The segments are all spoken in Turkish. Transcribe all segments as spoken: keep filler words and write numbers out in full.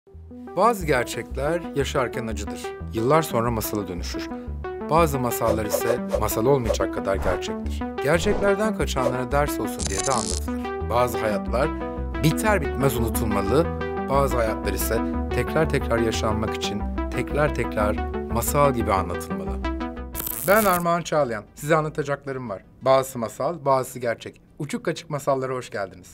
Bazı gerçekler yaşarken acıdır. Yıllar sonra masala dönüşür. Bazı masallar ise masal olmayacak kadar gerçektir. Gerçeklerden kaçanlara ders olsun diye de anlatılır. Bazı hayatlar biter bitmez unutulmalı, bazı hayatlar ise tekrar tekrar yaşanmak için tekrar tekrar masal gibi anlatılmalı. Ben Armağan Çağlayan. Size anlatacaklarım var. Bazısı masal, bazısı gerçek. Uçuk kaçık masallara hoş geldiniz.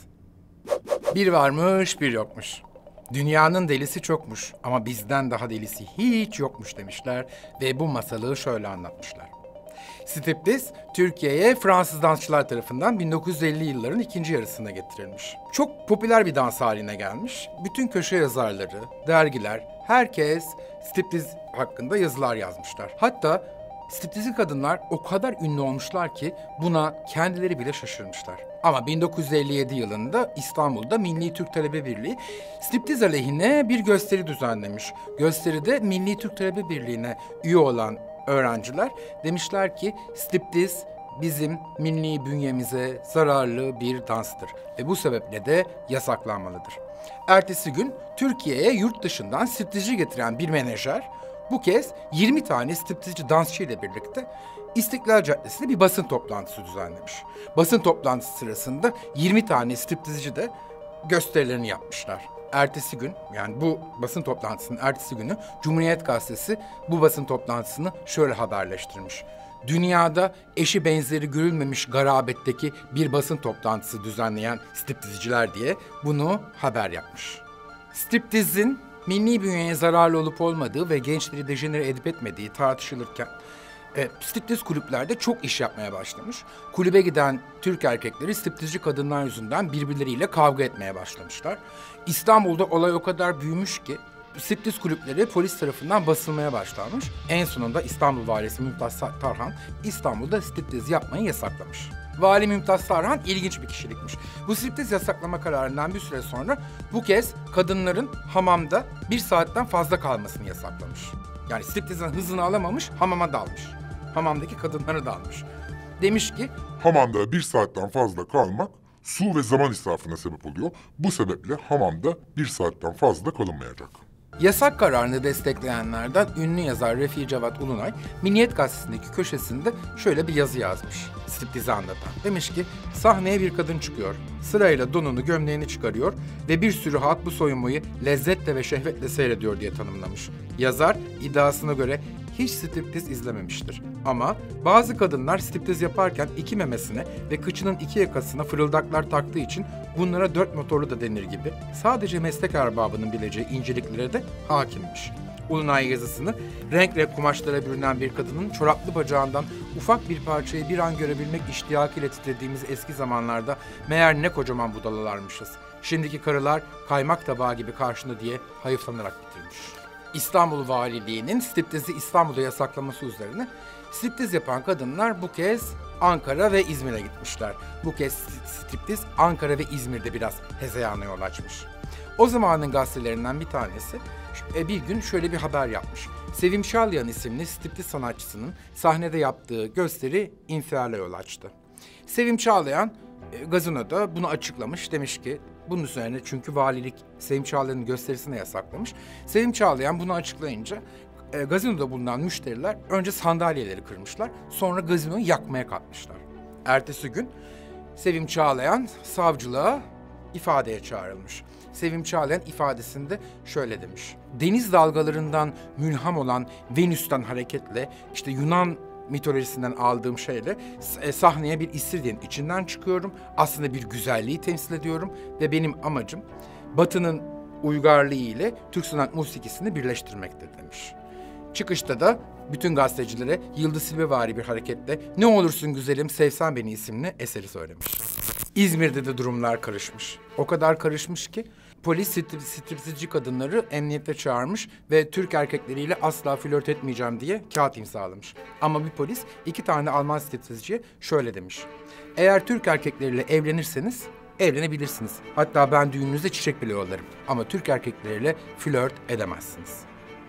Bir varmış, bir yokmuş. Dünyanın delisi çokmuş ama bizden daha delisi hiç yokmuş demişler ve bu masalı şöyle anlatmışlar. Striptiz, Türkiye'ye Fransız dansçılar tarafından bin dokuz yüz elli yılların ikinci yarısında getirilmiş. Çok popüler bir dans haline gelmiş. Bütün köşe yazarları, dergiler, herkes striptiz hakkında yazılar yazmışlar. Hatta striptizin kadınlar o kadar ünlü olmuşlar ki buna kendileri bile şaşırmışlar. Ama bin dokuz yüz elli yedi yılında İstanbul'da Milli Türk Talebe Birliği striptiz aleyhine bir gösteri düzenlemiş. Gösteride Milli Türk Talebe Birliği'ne üye olan öğrenciler demişler ki striptiz bizim milli bünyemize zararlı bir danstır ve bu sebeple de yasaklanmalıdır. Ertesi gün Türkiye'ye yurt dışından striptizci getiren bir menajer bu kez yirmi tane striptizci dansçı ile birlikte İstiklal Caddesi'nde bir basın toplantısı düzenlemiş. Basın toplantısı sırasında yirmi tane striptizci de gösterilerini yapmışlar. Ertesi gün, yani bu basın toplantısının ertesi günü Cumhuriyet Gazetesi bu basın toplantısını şöyle haberleştirmiş. Dünyada eşi benzeri görülmemiş garabetteki bir basın toplantısı düzenleyen striptizciler diye bunu haber yapmış. Striptizin milli bünyeye zararlı olup olmadığı ve gençleri dejenere edip etmediği tartışılırken e, striptiz kulüplerde çok iş yapmaya başlamış. Kulübe giden Türk erkekleri striptizci kadınlar yüzünden birbirleriyle kavga etmeye başlamışlar. İstanbul'da olay o kadar büyümüş ki striptiz kulüpleri polis tarafından basılmaya başlanmış. En sonunda İstanbul Valisi Mümtaz Tarhan İstanbul'da striptiz yapmayı yasaklamış. Vali Mümtaz Tarhan ilginç bir kişilikmiş. Bu striptiz yasaklama kararından bir süre sonra bu kez kadınların hamamda bir saatten fazla kalmasını yasaklamış. Yani striptizin hızını alamamış, hamama dalmış. Hamamdaki kadınlara dalmış. Demiş ki, Hamamda bir saatten fazla kalmak su ve zaman israfına sebep oluyor. Bu sebeple hamamda bir saatten fazla kalınmayacak. yasak kararını destekleyenlerden ünlü yazar Refik Cevat Ulunay, Milliyet Gazetesi'ndeki köşesinde şöyle bir yazı yazmış. Striptizi anlatan. Demiş ki, sahneye bir kadın çıkıyor. Sırayla donunu, gömleğini çıkarıyor ve bir sürü halk bu soyunmayı lezzetle ve şehvetle seyrediyor diye tanımlamış. Yazar iddiasına göre hiç striptiz izlememiştir. Ama bazı kadınlar striptiz yaparken iki memesine ve kıçının iki yakasına fırıldaklar taktığı için bunlara dört motorlu da denir gibi sadece meslek erbabının bileceği inceliklere de hakimmiş. Ulunay yazısını renk renk kumaşlara bürünen bir kadının çoraplı bacağından ufak bir parçayı bir an görebilmek iştiyakıyla titrediğimiz eski zamanlarda meğer ne kocaman budalalarmışız. Şimdiki karılar kaymak tabağı gibi karşında diye hayıflanarak bitirmiş. İstanbul Valiliği'nin striptizi İstanbul'da yasaklaması üzerine striptiz yapan kadınlar bu kez Ankara ve İzmir'e gitmişler. Bu kez striptiz Ankara ve İzmir'de biraz hezeyana yol açmış. O zamanın gazetelerinden bir tanesi bir gün şöyle bir haber yapmış. Sevim Çağlayan isimli striptiz sanatçısının sahnede yaptığı gösteri infiale yol açtı. Sevim Çağlayan gazinoda bunu açıklamış. Demiş ki bunun üzerine çünkü valilik Sevim Çağlayan'ın gösterisini yasaklamış. Sevim Çağlayan bunu açıklayınca e, gazinoda bulunan müşteriler önce sandalyeleri kırmışlar. Sonra gazinoyu yakmaya kalkmışlar. Ertesi gün Sevim Çağlayan savcılığa ifadeye çağrılmış. Sevim Çağlayan ifadesinde şöyle demiş. Deniz dalgalarından mülham olan Venüs'ten hareketle işte Yunan mitolojisinden aldığım şeyle e, sahneye bir İstiridye'nin içinden çıkıyorum. Aslında bir güzelliği temsil ediyorum ve benim amacım Batı'nın uygarlığı ile Türk sanat musikisini birleştirmektir demiş. Çıkışta da bütün gazetecilere Yıldız Silbevari bir hareketle "Ne olursun güzelim sevsen beni" isimli eseri söylemiş. İzmir'de de durumlar karışmış. O kadar karışmış ki polis strip, stripsizci kadınları emniyete çağırmış ve Türk erkekleriyle asla flört etmeyeceğim diye kağıt imzalamış. Ama bir polis iki tane Alman stripsizciye şöyle demiş. Eğer Türk erkekleriyle evlenirseniz evlenebilirsiniz. Hatta ben düğününüzde çiçek bile yollarım. Ama Türk erkekleriyle flört edemezsiniz.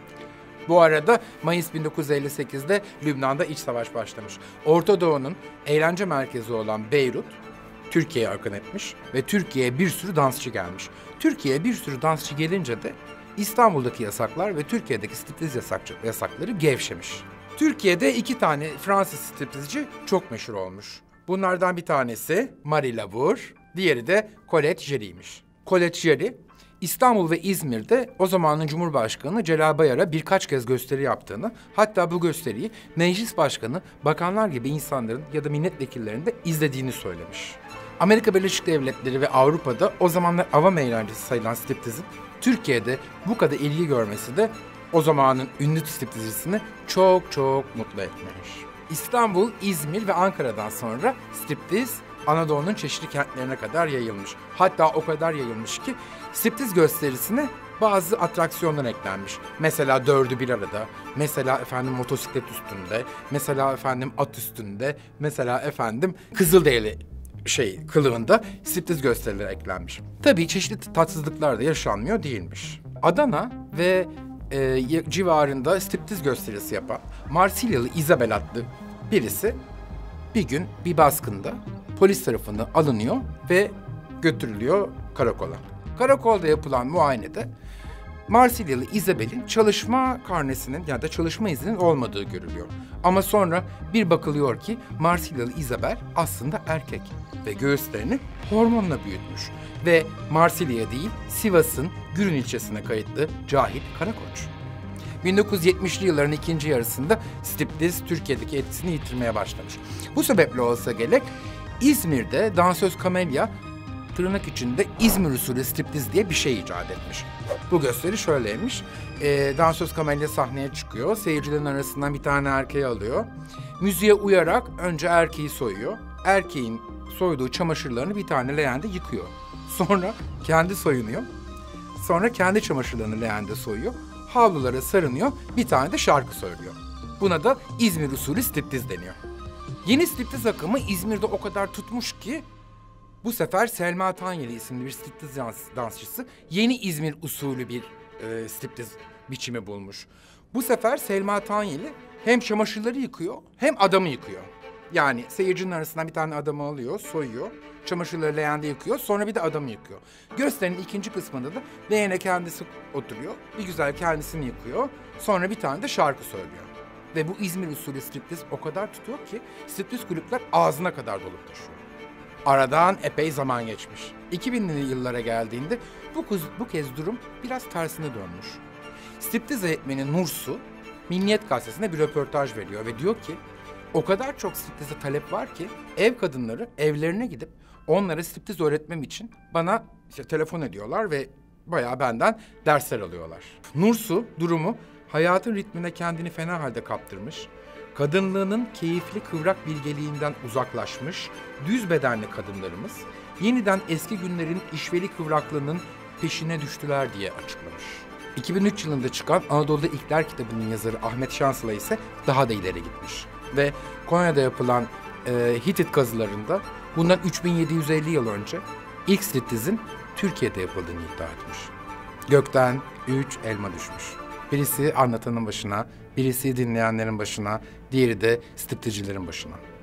Bu arada Mayıs bin dokuz yüz elli sekizde Lübnan'da iç savaş başlamış. Orta Doğu'nun eğlence merkezi olan Beyrut, Türkiye'ye akın etmiş ve Türkiye'ye bir sürü dansçı gelmiş. Türkiye'ye bir sürü dansçı gelince de İstanbul'daki yasaklar ve Türkiye'deki striptiz yasakçı, yasakları gevşemiş. Türkiye'de iki tane Fransız striptizci çok meşhur olmuş. Bunlardan bir tanesi Marie Lavoir, diğeri de Colette Jerry'miş. Colette Jerry, İstanbul ve İzmir'de o zamanın Cumhurbaşkanı Celal Bayar'a birkaç kez gösteri yaptığını, hatta bu gösteriyi meclis başkanı, bakanlar gibi insanların ya da milletvekillerinin de izlediğini söylemiş. Amerika Birleşik Devletleri ve Avrupa'da o zamanlar avam eğlencesi sayılan striptizin Türkiye'de bu kadar ilgi görmesi de o zamanın ünlü striptizcisini çok çok mutlu etmiş. İstanbul, İzmir ve Ankara'dan sonra striptiz Anadolu'nun çeşitli kentlerine kadar yayılmış. Hatta o kadar yayılmış ki striptiz gösterisine bazı atraksiyonlar eklenmiş. Mesela dördü bir arada, mesela efendim motosiklet üstünde, mesela efendim at üstünde, mesela efendim Kızılderili şey kılığında striptiz gösterileri eklenmiş. Tabii çeşitli tatsızlıklar da yaşanmıyor değilmiş. Adana ve e, civarında striptiz gösterisi yapan Marsilyalı Isabel adlı birisi bir gün bir baskında polis tarafından alınıyor ve götürülüyor karakola. Karakolda yapılan muayenede Marsilyalı Isabel'in çalışma karnesinin ya da çalışma izninin olmadığı görülüyor. Ama sonra bir bakılıyor ki Marsilyalı Isabel aslında erkek ve göğüslerini hormonla büyütmüş ve Marsilya'ya değil Sivas'ın Gürün ilçesine kayıtlı Cahit Karakoç. bin dokuz yüz yetmişli yılların ikinci yarısında striptiz Türkiye'deki etkisini yitirmeye başlamış. Bu sebeple olsa gerek İzmir'de dansöz Kamelya tırnak içinde İzmir usulü striptiz diye bir şey icat etmiş. Bu gösteri şöyleymiş. E, dansöz Kamelya sahneye çıkıyor. Seyircilerin arasından bir tane erkeği alıyor. Müziğe uyarak önce erkeği soyuyor. Erkeğin soyduğu çamaşırlarını bir tane leğende yıkıyor. Sonra kendi soyunuyor. Sonra kendi çamaşırlarını leğende soyuyor. Havlulara sarınıyor. Bir tane de şarkı söylüyor. Buna da İzmir usulü striptiz deniyor. Yeni striptiz akımı İzmir'de o kadar tutmuş ki bu sefer Selma Tanyeli isimli bir striptiz dans, dansçısı yeni İzmir usulü bir e, striptiz biçimi bulmuş. Bu sefer Selma Tanyeli hem çamaşırları yıkıyor hem adamı yıkıyor. Yani seyircinin arasından bir tane adamı alıyor, soyuyor, çamaşırları leğende yıkıyor, sonra bir de adamı yıkıyor. Gösterinin ikinci kısmında da leğene kendisi oturuyor, bir güzel kendisini yıkıyor, sonra bir tane de şarkı söylüyor. Ve bu İzmir usulü striptiz o kadar tutuyor ki striptiz kulüpler ağzına kadar dolup taşıyor. Aradan epey zaman geçmiş. iki binli yıllara geldiğinde bu, kez, bu kez durum biraz tersine dönmüş. Striptiz eğitmeni Nursu, Milliyet Gazetesi'ne bir röportaj veriyor ve diyor ki o kadar çok striptize talep var ki ev kadınları evlerine gidip onlara striptiz öğretmem için bana işte telefon ediyorlar ve bayağı benden dersler alıyorlar. Nursu durumu hayatın ritmine kendini fena halde kaptırmış, kadınlığının keyifli kıvrak bilgeliğinden uzaklaşmış, düz bedenli kadınlarımız yeniden eski günlerin işveli kıvraklığının peşine düştüler diye açıklamış. iki bin üç yılında çıkan Anadolu'da İlkler kitabının yazarı Ahmet Şansılay ise daha da ileri gitmiş. Ve Konya'da yapılan e, Hitit kazılarında bundan üç bin yedi yüz elli yıl önce ilk striptizin Türkiye'de yapıldığını iddia etmiş. Gökten üç elma düşmüş. Birisi anlatanın başına, birisi dinleyenlerin başına, diğeri de striptizcilerin başına.